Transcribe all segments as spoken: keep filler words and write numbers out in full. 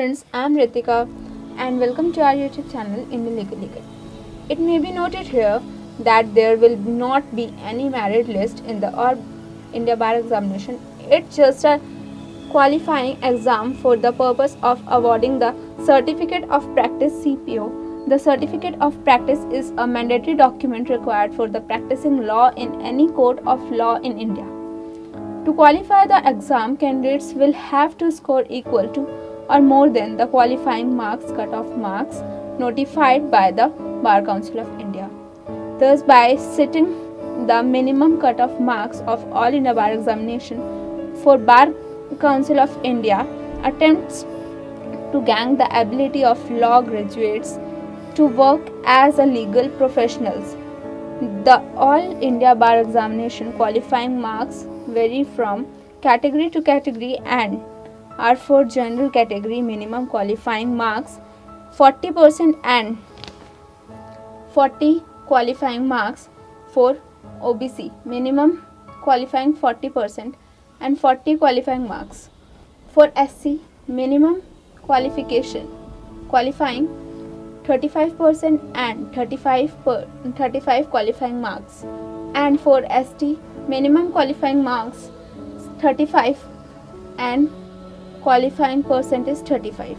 friends, I am Ritika and welcome to our YouTube channel Indian Legal Legal. It may be noted here that there will not be any merit list in the All India Bar Examination. It's just a qualifying exam for the purpose of awarding the Certificate of Practice C P O. The Certificate of Practice is a mandatory document required for the practicing law in any court of law in India. To qualify the exam, candidates will have to score equal to or more than the qualifying marks cut-off marks notified by the Bar Council of India. Thus, by setting the minimum cut-off marks of All India Bar Examination for Bar Council of India attempts to gain the ability of law graduates to work as a legal professionals. The All India Bar Examination qualifying marks vary from category to category and are for general category minimum qualifying marks forty percent and forty qualifying marks for O B C minimum qualifying forty percent and forty qualifying marks for S C minimum qualification qualifying thirty-five percent and thirty-five per thirty-five qualifying marks, and for S T minimum qualifying marks thirty-five and qualifying percentage thirty-five.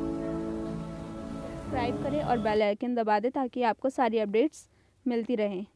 Subscribe करें और bell icon दबा दें ताकि आपको सारी updates मिलती रहें।